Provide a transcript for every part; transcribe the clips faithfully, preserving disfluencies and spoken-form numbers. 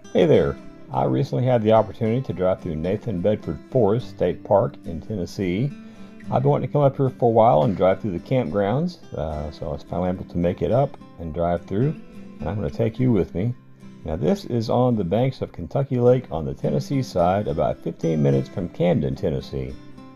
Hey there! I recently had the opportunity to drive through Nathan Bedford Forrest State Park in Tennessee. I've been wanting to come up here for a while and drive through the campgrounds, uh, so I was finally able to make it up and drive through, and I'm going to take you with me. Now this is on the banks of Kentucky Lake on the Tennessee side, about fifteen minutes from Camden, Tennessee.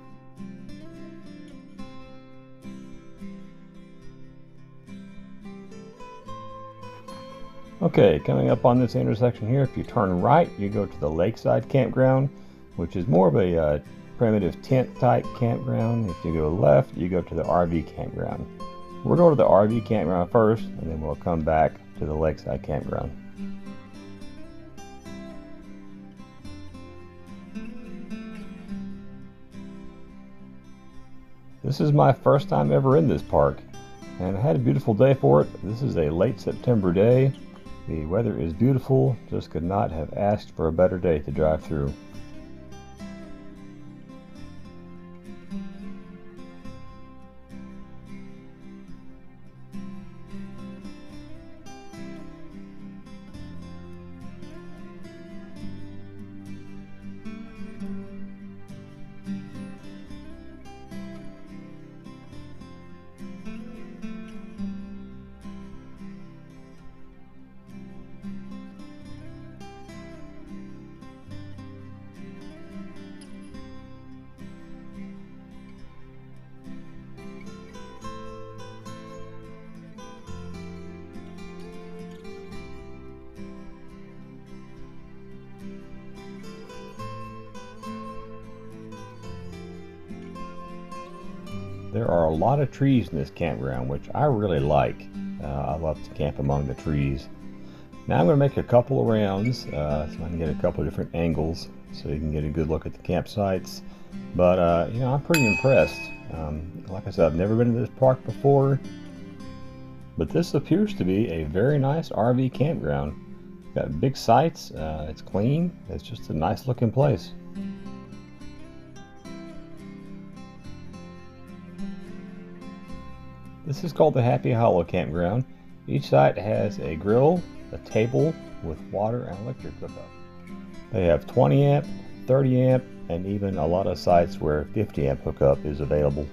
Okay, coming up on this intersection here, if you turn right, you go to the Lakeside Campground, which is more of a uh, primitive tent type campground. If you go left, you go to the R V campground. We're going to the R V campground first, and then we'll come back to the Lakeside Campground. This is my first time ever in this park, and I had a beautiful day for it. This is a late September day. The weather is beautiful, just could not have asked for a better day to drive through. There are a lot of trees in this campground, which I really like. Uh, I love to camp among the trees. Now I'm going to make a couple of rounds uh, so I can get a couple of different angles so you can get a good look at the campsites. But uh, you know, I'm pretty impressed. Um, like I said, I've never been to this park before, but this appears to be a very nice R V campground. Got big sites, uh, it's clean, it's just a nice looking place. This is called the Happy Hollow Campground. Each site has a grill, a table with water and electric hookup. They have twenty amp, thirty amp, and even a lot of sites where fifty amp hookup is available.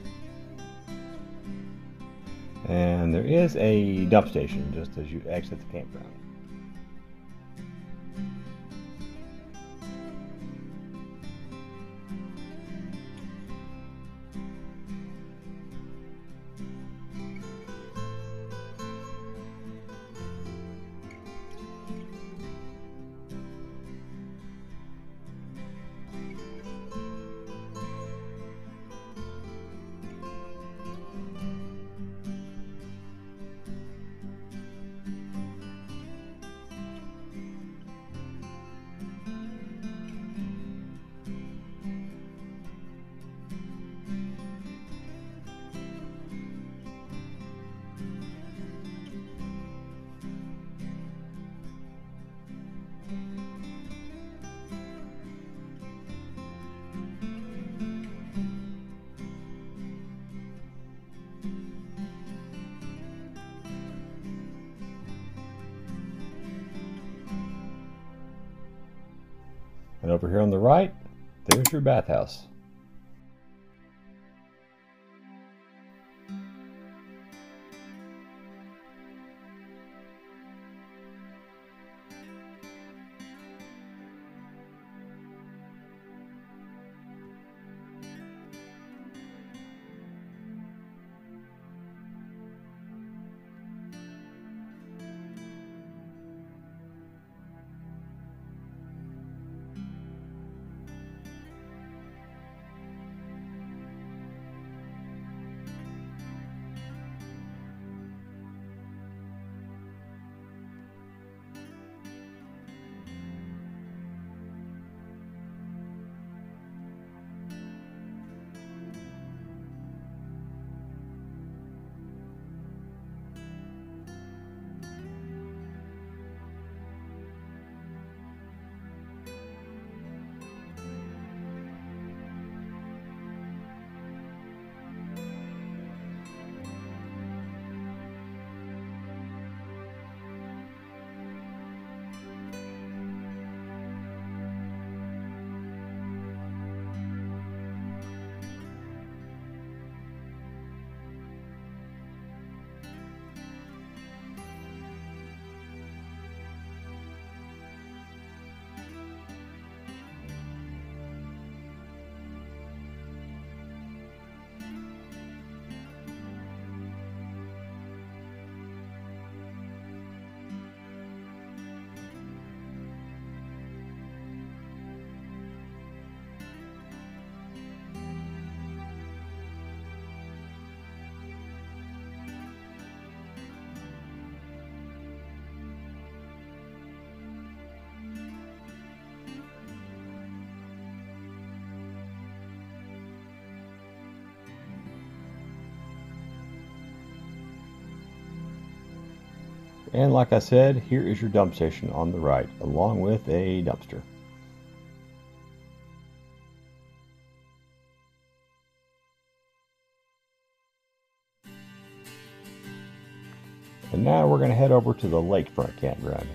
And there is a dump station just as you exit the campground. And over here on the right, there's your bathhouse. And like I said, here is your dump station on the right, along with a dumpster. And now we're going to head over to the lakefront campground.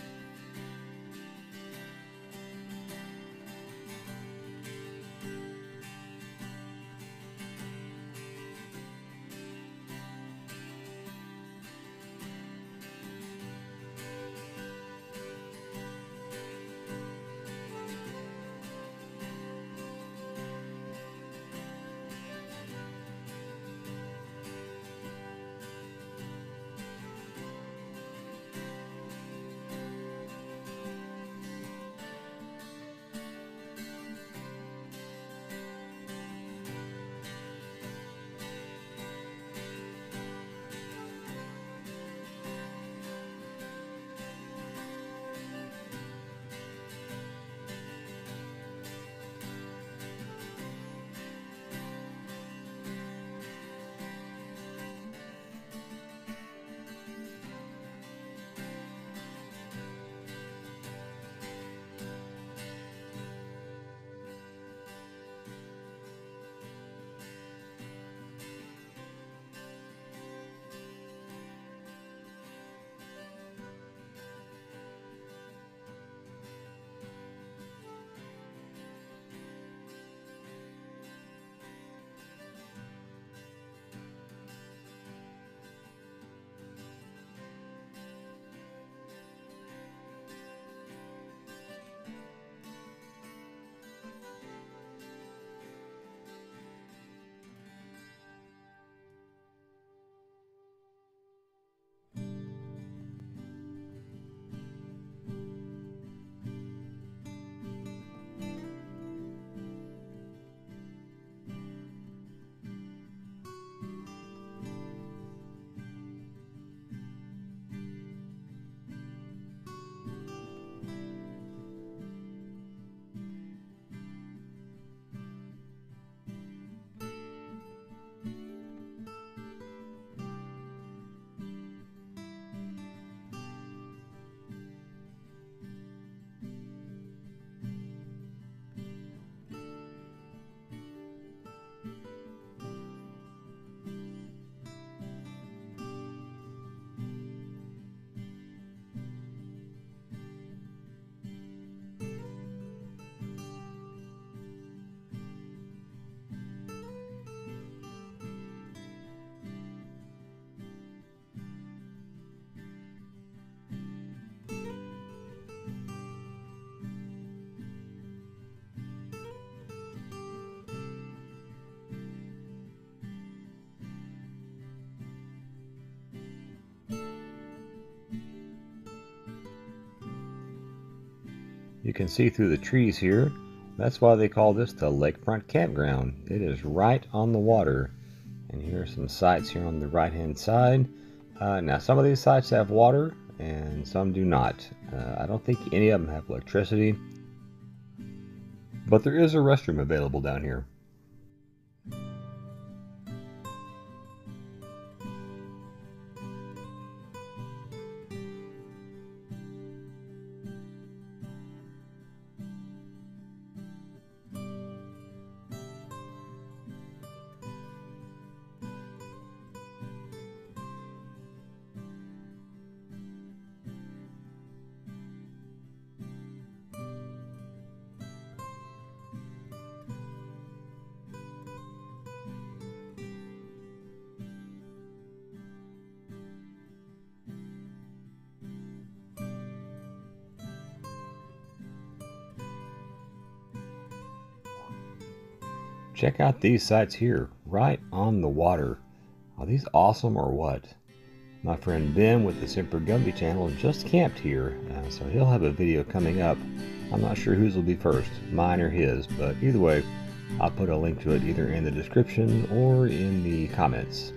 You can see through the trees here. That's why they call this the lakefront campground. It is right on the water. And here are some sites here on the right hand side. Uh, now some of these sites have water and some do not. Uh, I don't think any of them have electricity. But there is a restroom available down here. Check out these sites here, right on the water. Are these awesome or what? My friend Ben with the Semper Gumbie channel just camped here, uh, so he'll have a video coming up. I'm not sure whose will be first, mine or his, but either way, I'll put a link to it either in the description or in the comments.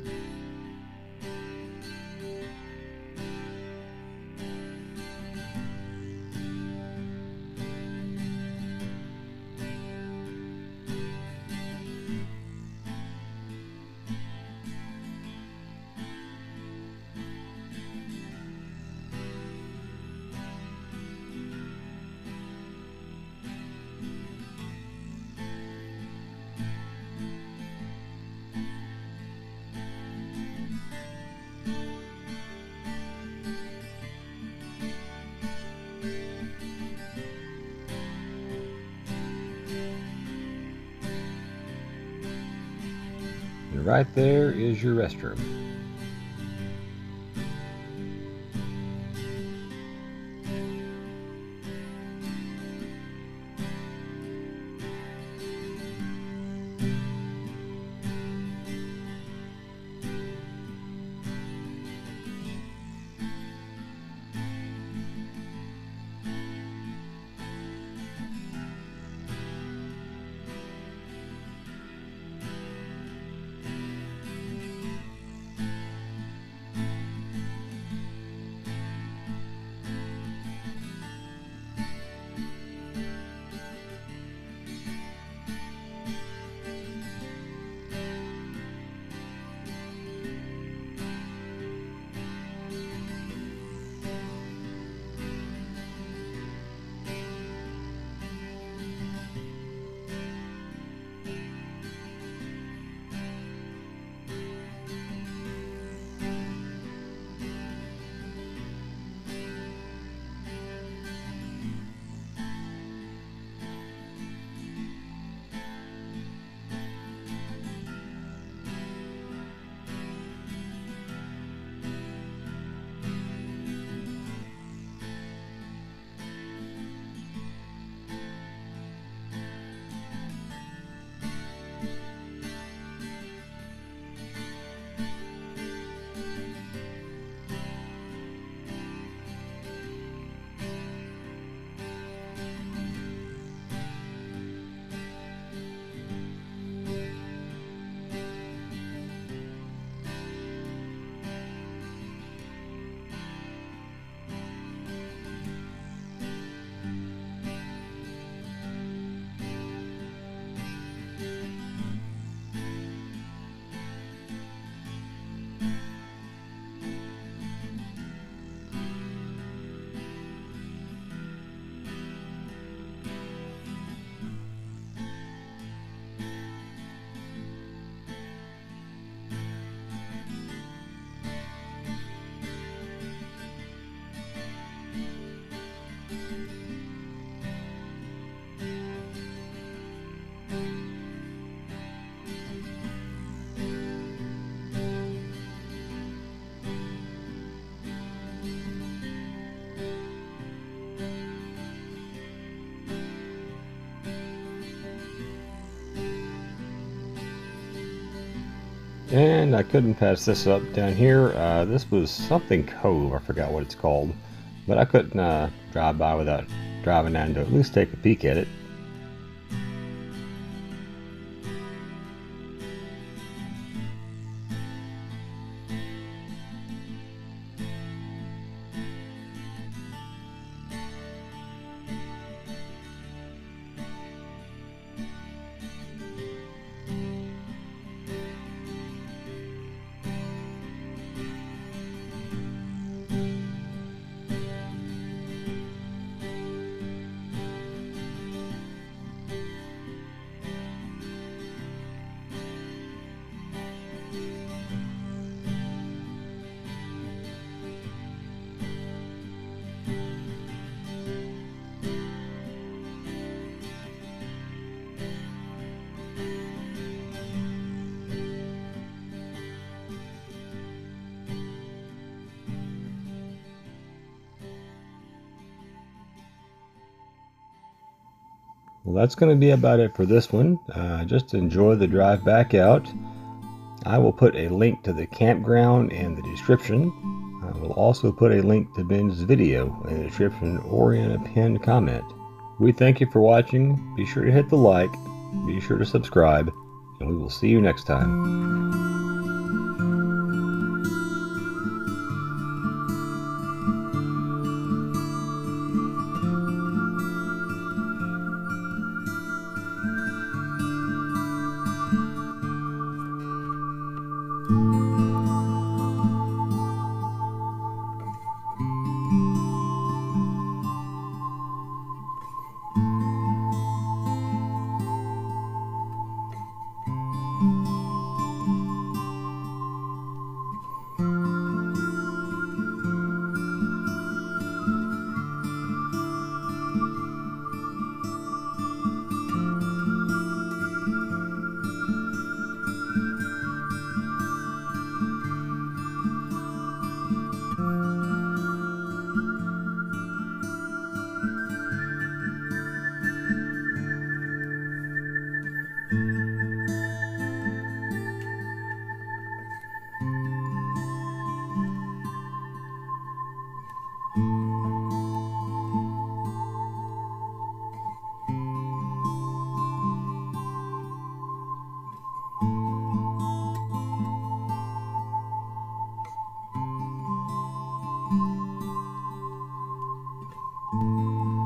And right there is your restroom. And I couldn't pass this up down here. Uh, this was something Cove, I forgot what it's called. But I couldn't uh, drive by without driving down to at least take a peek at it. Well, that's going to be about it for this one. Uh, just enjoy the drive back out. I will put a link to the campground in the description. I will also put a link to Ben's video in the description or in a pinned comment. We thank you for watching. Be sure to hit the like, be sure to subscribe, and we will see you next time. you.